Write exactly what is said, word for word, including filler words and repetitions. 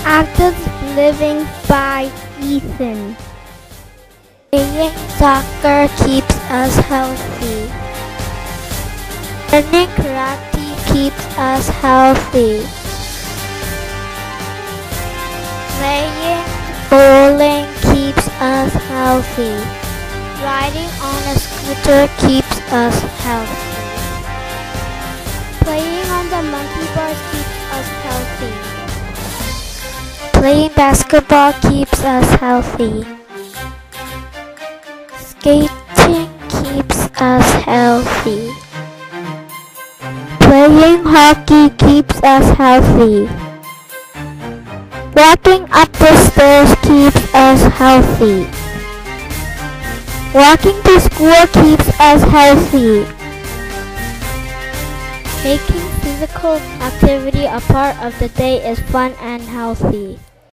Active Living by Ethan. Playing soccer keeps us healthy. Learning karate keeps us healthy. Playing bowling keeps us healthy. Riding on a scooter keeps us healthy. Playing on the monkey bars keeps us healthy. Playing basketball keeps us healthy. Skating keeps us healthy. Playing hockey keeps us healthy. Walking up the stairs keeps us healthy. Walking to school keeps us healthy. Making physical activity a part of the day is fun and healthy.